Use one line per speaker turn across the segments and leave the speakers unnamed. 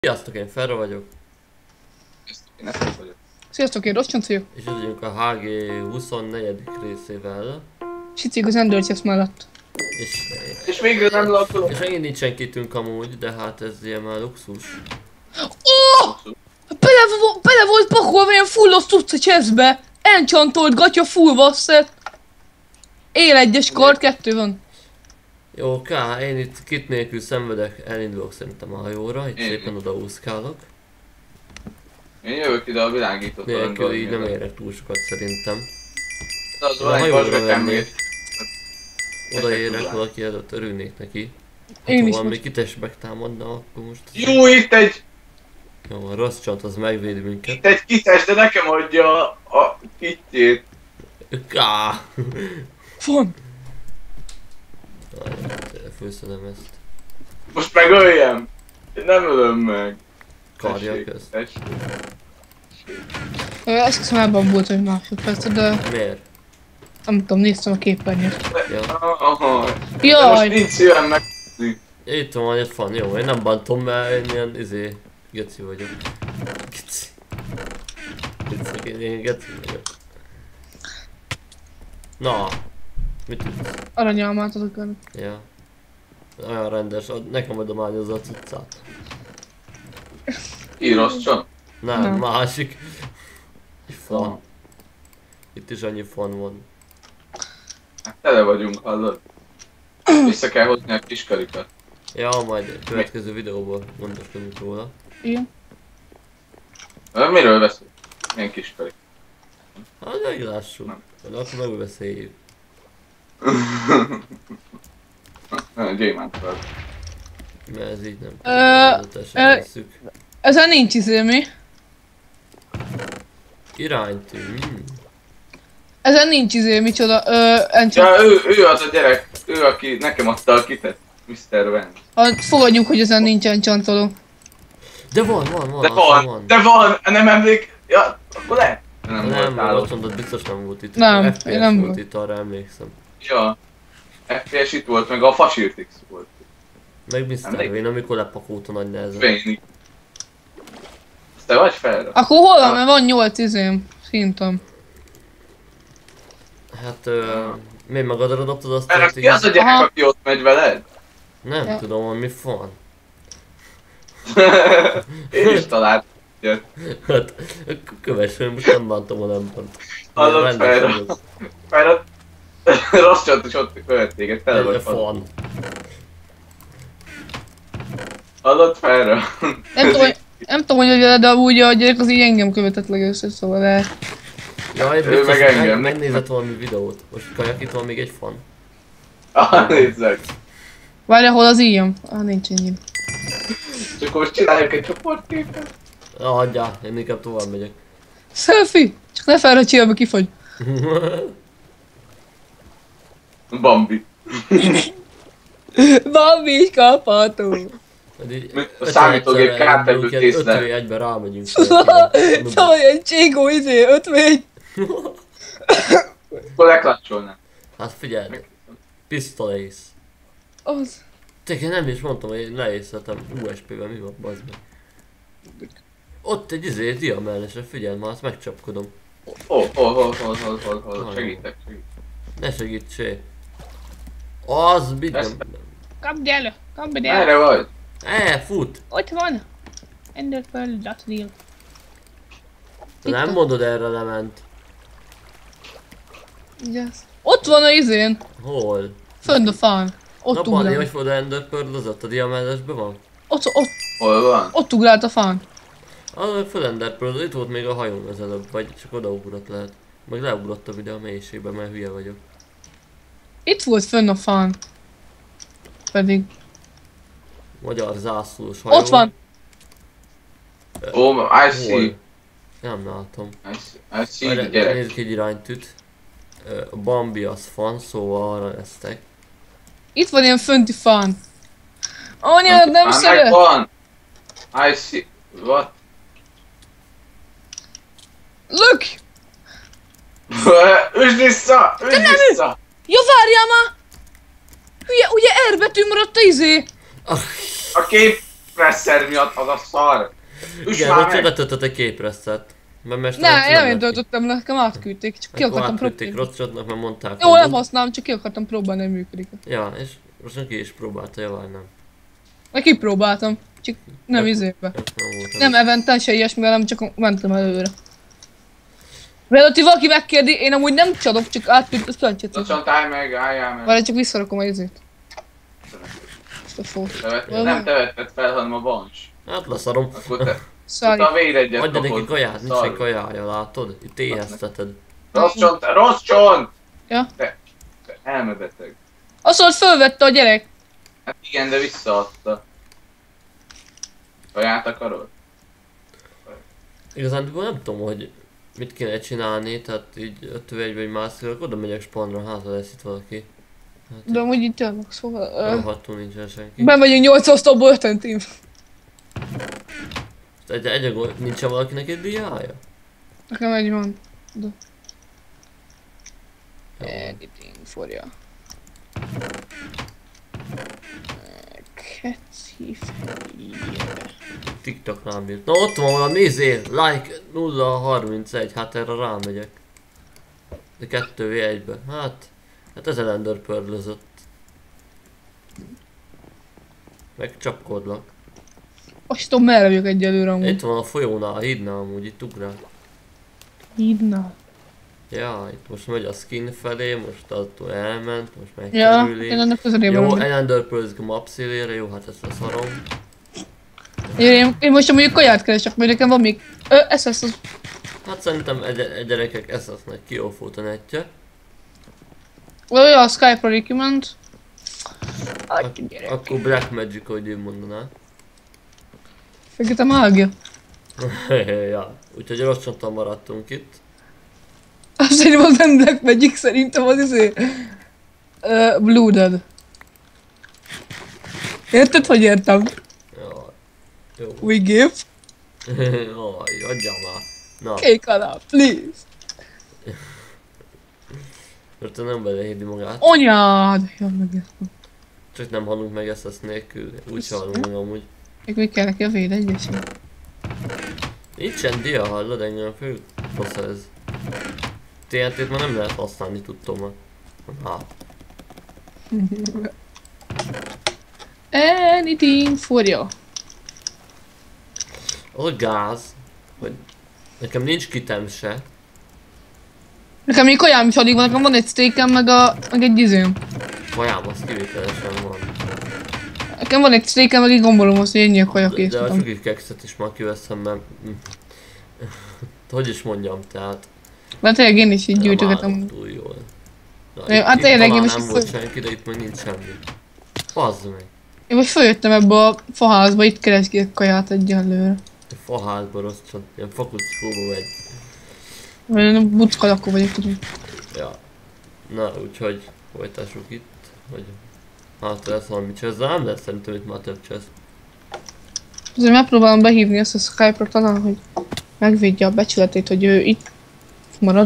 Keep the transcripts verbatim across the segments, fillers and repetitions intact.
Sziasztok, én Ferra vagyok.
Sziasztok, én Eszter vagyok.
Sziasztok, én Roscson vagyok.
És ez vagyunk a há gé huszonnegyedik részével.
És itt az Enderchest mellett.
És,
És végre nem lakolok.
és megint nincsen kitünk amúgy, de hát ez ilyen már luxus.
Oh! Bele, vo bele volt pakolva ilyen fullos tudsz a chestbe. Enchantolt gatya full vasset. Él egyes kard, kettő van.
Jó, K, én itt kit nélkül szenvedek, elindulok szerintem a hajóra, itt
Én
szépen odaúszkálok.
Én jövök ide a világított
Nélkül így nem érek túl sokat szerintem.
De az
Én
van
a
egy
hajóra
vasgatyám
mennék.
még.
Odaérek valaki előtt, örülnék neki.
Én
Hát
is
valami
most.
kites megtámadna, akkor most...
Jó, itt egy,
Jó, a rossz csat az megvédi minket.
itt egy kites, de nekem adja a, a kitjét.
K!
Van.
Főszedem ezt.
Most megöljem. Én nem ölöm meg.
Karja
Tessék,
közt.
tessék.
Ö, Esküszöm, elben volt egy másodperc, de
Miért?
nem tudom, néztem a képernyőt.
Ja.
Aha. De most
Jaj!
nincs szívem meg.
Itt van egy fan, jó, én nem bántom, mert én ilyen izé, geci vagyok. Geci. Geci, én, én geci vagyok. Na, mit tudsz?
Aranyalmát adok el.
Ja. Olyan rendes, ad- nekem adom ányozza a cuccát.
Íroscson.
Nem,
Nem.
másik. Egy fan. Itt is annyi fan van.
Hát tele vagyunk, hallod? Vissza kell hozni a kiskarikat.
Ja, majd a következő videóban gondoskodunk róla.
Igen.
Miről beszél? Milyen kiskarik?
Hát meglássuk.
Nem.
De akkor megbeszéljük.
Gyémánt vagy.
Mert ez így nem
Ö,
teljesen
ö,
tesszük.
Ezen nincs izé mi.
Iránytű. Mm.
Ezen nincs izé micsoda. Ö, enchant.
Ja, ő, ő az a gyerek, ő aki nekem adta a kitet. miszter Van.
Hát fogadjuk, hogy ezen nincs enchantoló.
De van, van, van.
De
az
van,
van.
de van, nem emlék... Ja, akkor lehet. Nem,
Nem,
voltál
ott
ott.
mondod, biztos nem volt itt.
Nem,
ef pé es
én nem
volt
volt.
itt, arra emlékszem.
Ja. ef pé es itt volt, meg a Fasirtix volt.
Meg miszter
Emlék-
Vén, amikor lepakolt a nagy nehezen.
Véni. Azt te vagy fel?
Akkor hol van, mert van nyolc izém. Szintom.
Hát, ö, miért magadra dobtad azt?
Mert
hogy
ki az a gyerek,
Aha.
aki ott megy veled?
Nem
Ja.
tudom, hogy mi fan.
Én is találtam.
Hát, kövesen, most nem bántom, ha nem bánt.
Hallod,
Rendes
Ferra?
vagyok.
Mert rossz csat is ott követ téged, tele
Egy
vagy fan.
fan.
Hallod, Ferra?
Nem tudom, hogy, nem tudom, hogy hogy de úgy a gyerek az így engem követett legelőször, szóval de...
Jaj,
Ő
biztos,
meg engem.
meg, megnézett valami videót. Most kajak, itt van még egy fan.
Ah, nézzek.
Várj, hol az íjam? Ah, nincs ennyi.
És akkor most csináljuk egy csoportképet.
Ah, hagyjál, én inkább tovább megyek.
Selfie! Csak ne fel, hogy csillbe kifogy.
Bambi.
Bambi is kapható.
Hát így
Mit? A
öten
számítógép
egyszerre
kártevő
elindulunk, ilyen
készlet.
öt egyben rámegyünk.
Szóval ilyen cségó izé, ötvény.
Akkor leklatcsolnám.
Hát figyeld, pisztolész.
Az.
Tényleg nem is mondtam, hogy én leészletem u es pé-vel, mi van, bazd meg. Ott egy izé, diamellesre, figyeld már, azt megcsapkodom.
Hol, hol, hol, hol, hol, hol, hol,
Hol?
segítek, segítek.
Ne segítsé. Az, mit nem...
Ezt-
Kapd el, kapd el.
Merre vagy?
E, fut!
Ott van. Enderpearl, that's real.
De nem
Itt-
mondod erre lement.
Yes. Ott van a izén.
Hol?
Fönn a fán. Ott
Na, Bani, hogy
ugrál.
fog a Ender Pearl az ott a diamellesben van?
Ott, ott,
Hol van?
ott ugrált a fán.
Az a Ender Pearl, itt volt még a hajón az előbb, vagy csak odaugrott lehet. Meg leugrottam ide a mélységbe, mert hülye vagyok.
Itt volt fönn a fán. Pedig.
Magyar zászlós hajó.
Ott van.
Oh, I see.
Hol? Nem látom.
I see, I see
Várj,
gyerek.
nézzük egy iránytűt. Ö, A Bambi az fan, szóval arra lesztek.
Itt van ilyen fönti fán. Anyád nem
Már
szeret.
megvan. I see. What?
Look!
Üsd vissza! Üsd vissza!
Ja, várjál már! Hülye, ugye R betű maradt a izé?
A kép Presser miatt az a szar! Üss
Igen,
már
ott
meg!
letöltött egy képresszet. Mert mester
Ne,
nem
én nem én
lehet ki.
töltöttem le, nekem átküldték, csak ki
Akkor
akartam
átküldték
próbálni.
Rosszcsotnak, mert mondták,
Jó,
hogy
nem
úgy-
használom, csak ki akartam próbálni, hogy működik.
Ja, és Rosszcsot ki is próbálta, javaj nem.
Meg kipróbáltam, csak nem izébe.
Nem, nem volt
Nem eventen se ilyesmi, hanem csak mentem előre. Például, ha valaki megkérdi, én amúgy nem csalok, csak átküld a plancsét.
Lassan állj meg, álljál meg.
Várj, csak visszarakom a izét. Ezt a fót.
Te vett- Nem te vetted fel, hanem a Vans.
Hát leszarom.
Akkor te...
Sorry.
A védegyet
Adja neki
kapod.
kaját, nincs
Szar.
egy kajája, látod? Itt éhezteted.
Rossz csont, rossz csont!
Ja.
Te, te elmebeteg.
Azt mondod, fölvette a gyerek.
Hát igen, de visszaadta. Kaját akarod?
Igazán nem tudom, hogy mit kéne csinálni, tehát így ötven egy vagy mászik, akkor oda megyek spawnra, hát ha lesz itt valaki. Hát
De amúgy itt jönnek, szóval... ö,
rohadtul nincsen senki.
Ben vagyunk nyolc osztopból öten team.
Egy, egy, egy, nincsen valakinek egy diája?
Nekem egy van.
Jó.
Editing forja. Keci fejje.
TikTok rám írt. Na ott van valami izé, like nulla harmincegy, hát erre rámegyek. De kettő vé egybe, hát... Hát ez Ender Pearl-özött. Meg csapkodlak.
Azt tudom, merre vagyok egyelőre amúgy.
Itt van a folyónál, a hídnál amúgy, itt ugrál.
Hídnál.
Ja, itt most megy a skin felé, most attól elment, most megy
Ja,
kerüli.
én ennek közelében
Jó,
vagyok.
Ender Pearl-özik a map szélére, jó, hát ezt leszarom.
Én, én most amúgy kaját keresek, mert nekem van még... Ö, ez lesz az...
Hát szerintem egy, egy gyerekek ez az nagy kiófót a netje.
Olyan a Skype-ra Ricky-ment.
Ak- akkor Black Magic, ahogy ő mondaná.
Fekete mágia.
Ja, úgyhogy rossz csonton maradtunk itt.
Azt szerintem az nem Black Magic, szerintem az izé... Uh, Blooded. Érted, hogy értem?
Ja, jó.
We give.
Jaj, adjam már. Na,
Cake alá, please.
mert ő nem belehívni magát.
Anyád! Jól megértem.
Csak nem halunk meg ezt, ezt nélkül. Úgy se halunk meg amúgy.
Még mi kell neki a véd egyesé?
Nincsen dia, hallod, engem fő fasz ez. té en té-t már nem lehet használni, tudtom már. Hát.
Anything for you.
Az a gáz, hogy nekem nincs kitem se.
Nekem még kajám is alig van, nekem van egy steakem, meg, a, meg egy izém.
Kajám, az kivételesen van.
Nekem van egy steakem, meg egy gombolom, az, hogy ennyi a kaja
De,
kész.
de a
tudom.
csuki kekszet is már kiveszem, mert... hogy is mondjam, tehát...
De tényleg én is így
nem
gyűjtögetem.
állok túl jól. Na,
Jó,
itt,
hát
itt
tényleg,
talán
én most
nem
itt
volt
föl-
senki, de itt meg nincs semmi. Fazd meg!
Én most följöttem ebbe a faházba, itt keresgélek kaját egyelőre.
A faházba rossz csont, ilyen fakuckóba megy.
Mert én bucka lakó vagyok, tudom.
Ja. Na, úgyhogy folytassuk itt, hogy... Hát lesz valami csesz, de nem lesz szerintem itt már több csesz.
Azért megpróbálom behívni ezt a Skype-ra talán, hogy megvédje a becsületét, hogy ő itt marad.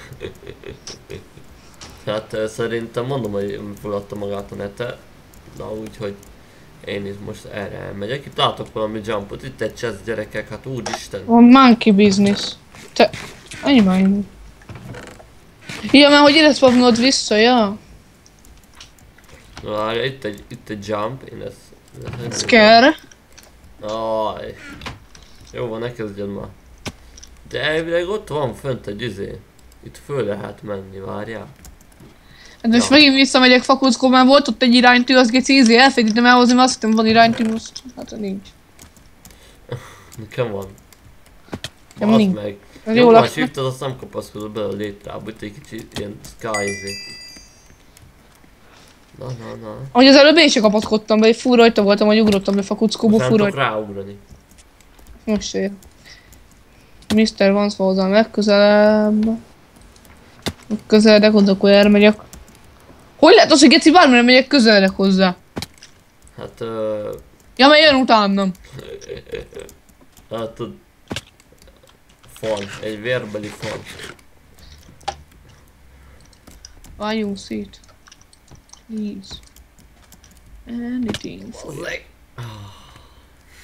Hát eh, szerintem mondom, hogy feladta magát a nete. Na úgyhogy én is most erre elmegyek. Itt látok valami jumpot, itt egy chest gyerekek, hát úristen.
A monkey business. Te... Annyi már én. Ja, mert hogy ide spawnod vissza, ja?
Na várj, itt egy, itt egy jump, én ezt... ezt
Scare.
Aj. Jó van, ne kezdjed már. De elvileg ott van fönt egy izé. Itt föl lehet menni, várjál.
Hát most
Ja.
megint visszamegyek fakuckó, mert volt ott egy iránytű, az geci easy, elfejtettem elhozni, mert azt hittem van iránytű, most hát nincs.
Nekem van.
Nekem
Bazd
nincs.
meg.
Ez
Jó,
jó
ha
laksz.
shiftad, azt nem kapaszkodod bele a létrába, itt egy kicsit ilyen sky izé. Na, na, na.
Ahogy az előbb én sem kapaszkodtam be, egy fú rajta voltam, hogy ugrottam be fakuckóba,
Most
fú
nem tudok
rajta.
ráugrani.
Most se ér. miszter Vance van hozzám legközelebb. Közeledek hozzá, akkor erre megyek. Hogy lehet az, hogy geci bármire megyek, közeledek hozzá?
Hát, ö...
Ja, mert jön utánam.
hát tud... Fan, egy vérbeli fan.
Váljunk szét. Please. Anything for you.
Hozzá.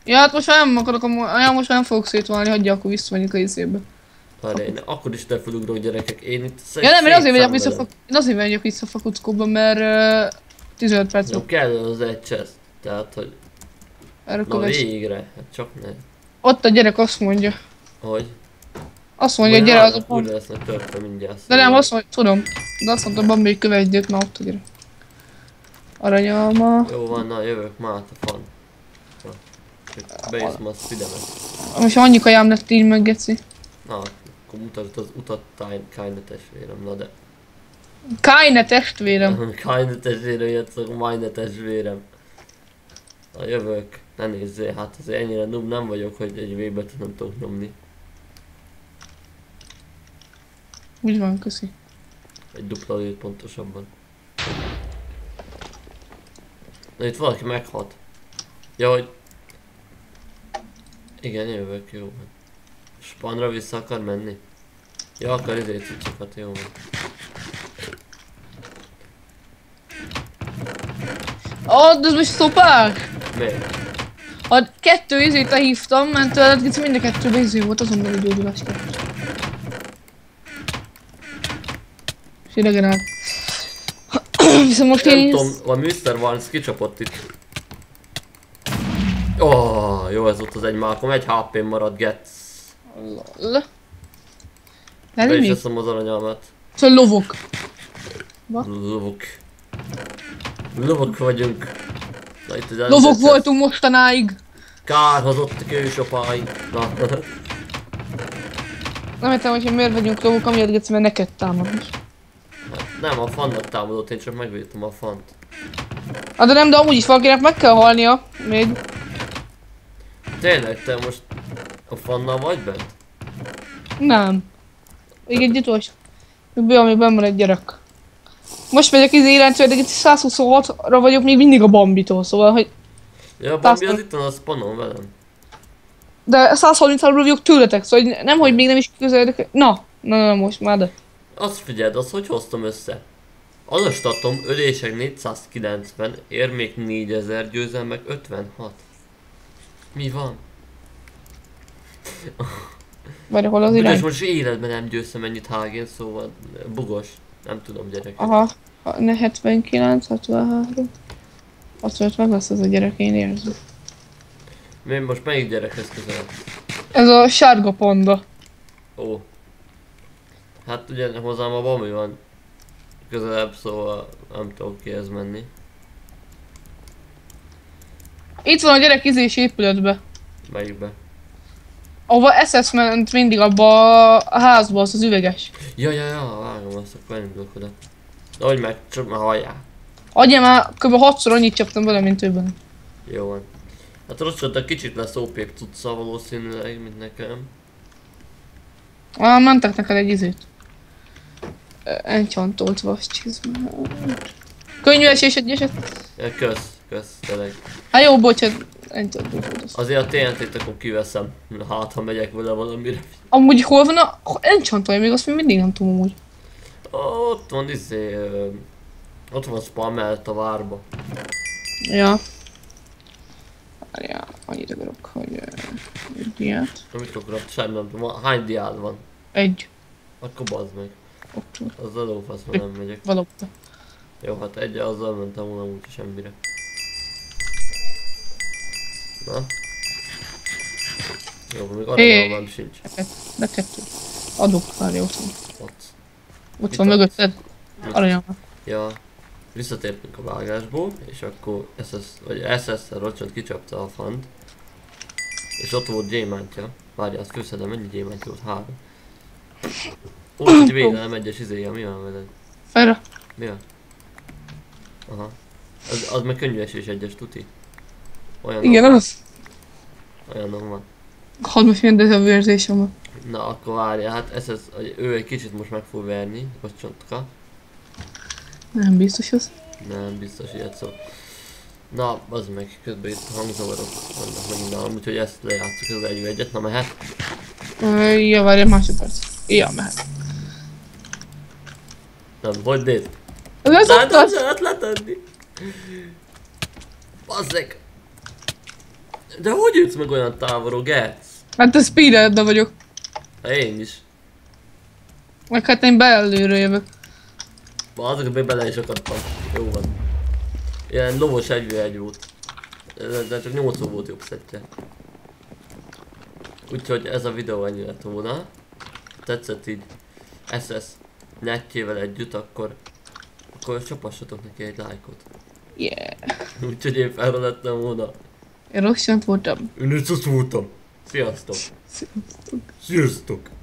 Ja, hát most már nem akarok, a... ja, most már nem fogok szétválni, hagyja, akkor visszamegyünk a izébe.
Várj, én akkor is te felugrok gyerekek, én itt
Ja nem, én azért megyek vissza, fak... én azért megyek vissza fakuckóba, mert uh, tizenöt perc
jó,
van.
kell az egy chest, tehát hogy...
Erre
Na
kövess.
végre, hát csak ne.
Ott a gyerek azt mondja.
Hogy?
Azt mondja, hogy gyere az a pont.
Újra lesznek törtve mindjárt.
De nem, azt mondja, tudom. De azt mondta, Bambi, hogy kövess győt, na ott a gyerek. Aranyalma.
Jó van, na jövök már, te fan. Bejössz ma a spidemet.
Most annyi kajám lett így meg, geci.
Na, akkor mutasd az utat Kaine testvérem, na de.
Kaine testvérem.
Kaine testvérem, játszok, Maine testvérem. Na jövök, ne nézzél, hát azért ennyire noob nem vagyok, hogy egy V-bet nem tudok nyomni.
Úgy van, köszi.
Egy dupla lőtt pontosabban. Na itt valaki meghalt. Ja, hogy... Igen, jövök, jó van. Spanra vissza akar menni? Ja, akar izé cuccokat, jó van.
Ó, de ez most szopák!
Miért?
A kettő izét hívtam, mert tőled geci mind a kettőben izé volt, azonnal egy gyógyulás kellett. És idegen áll. Viszont most
Nem
én...
tudom, a miszter Barnes kicsapott itt. Ó, oh, jó ez ott az egy Malcolm, egy há pé marad, getsz.
Lol. Nem
Be is
mi?
eszem az aranyalmat.
Szóval lovok.
Lovok. Lovok vagyunk. Na, itt az
Lovok
elmondás.
voltunk mostanáig.
Kárhozott a kősapáink. Na.
Nem értem, hogy miért vagyunk lovok, amiatt geci, mert neked támadni.
Nem, a fannak támadott, én csak megvédtem a fant.
Hát de nem, de amúgy is valakinek meg kell halnia. Még.
Tényleg, te most a fannal vagy bent?
Nem. Még egy utolsó. Még be, amíg benn van egy gyerek. Most megyek izé iránytól, de itt száz huszonhatra vagyok még mindig a Bambitól, szóval, hogy...
Ja, a Bambi az itt van a spanon velem.
De száz harminchárom vagyok tőletek, szóval hogy nem, hogy még nem is közeledek. Na, na, na, most már de.
Azt figyeld, azt hogy hoztam össze? Az a statom ölések négyszázkilencven, érmék négyezer, győzelmek ötvenhat. Mi van?
Vagy hol az
Büdös,
irány?
most életben nem győztem ennyit hágén, szóval bugos. Nem tudom, gyerek.
Aha. Ne hetvenkilenc, hatvanhárom. hatvanöt meg lesz az a gyerek, én érzem.
Mi most melyik gyerekhez közel?
Ez a sárga panda.
Ó. Hát ugye hozzám a Bambi van közelebb, szóval nem tudok kihez menni.
Itt van a gyerek izés épületbe.
Melyikbe?
Ahova es es ment mindig abba a házba, az az üveges.
Ja, ja, ja, vágom azt, akkor elindulok oda. De hogy meg, csak már halljál.
Adja már, kb. hatszor annyit csaptam bele, mint őben.
Jó van. Hát rosszat kicsit lesz ó pé cucca valószínűleg, mint nekem.
Ah, mentek neked egy izét. Enchantolt vascsizmát. Könnyű esés egy eset.
Ja, kösz, kösz, tényleg.
Hát jó, bocsánat. Enchantolt.
Azért a té en té-t akkor kiveszem, hát ha megyek vele valamire.
Amúgy hol van a... Enchantolja még, azt még mindig nem tudom amúgy.
Ott van izé... ö, Ott van spam mellett a várba.
Ja. Várjál, annyit akarok, hogy... Uh, egy ilyet.
Amit akarok, semmi nem tudom. Hány diád van?
Egy.
Akkor bazd meg.
Ott
Az adófasz, mert nem megyek.
valóban.
Jó, hát egy azzal mentem volna úgyhogy semmire. Na. Jó, még aranyalmám sincs.
De kettő. Adok, várja, ott van.
Ott.
Ott
Mit
van
adsz?
mögötted. Aranyalma.
Ja. Visszatértünk a vágásból, és akkor es es, vagy es es-szel rocsant kicsapta a fant. És ott volt gyémántja. Várjál, azt köszönöm, mennyi gyémántja volt? Három. Ó, hogy védelem egyes izéja, mi van veled?
Felre.
Mi van? Aha. Az, az meg könnyű esés egyes, tuti. Olyan
Igen, az.
Olyanom van.
Hadd most milyen dezavérzésem van.
Na akkor várjál, hát ez, ez, ő egy kicsit most meg fog verni, bocsontka.
Nem biztos az.
Nem, biztos ilyet szó. Na, az meg, közben itt hangzavarok vannak megint nálam, úgyhogy ezt lejátszok az egy egyet, na mehet?
Ö, ja, várjál másodperc. Ja, mehet.
Nem, hogy nézd?
Ez az
Látod,
oktat?
se lehet letenni. Bazzeg! De hogy jutsz meg olyan távolról, Getsz?
Hát a speededbe vagyok.
Hát én is.
Meg hát én belőle jövök.
Azok még bele is akadtam. Jó van. Ilyen lovos egy egy volt. De, de csak nyolc volt jobb szettje. Úgyhogy ez a videó ennyi lett volna. Tetszett így es es netjével együtt, akkor akkor csapassatok neki egy lájkot.
Yeah.
Úgyhogy én felra lettem volna.
Én rosszant voltam.
Én is azt voltam. Sziasztok!
Sziasztok.
Sziasztok!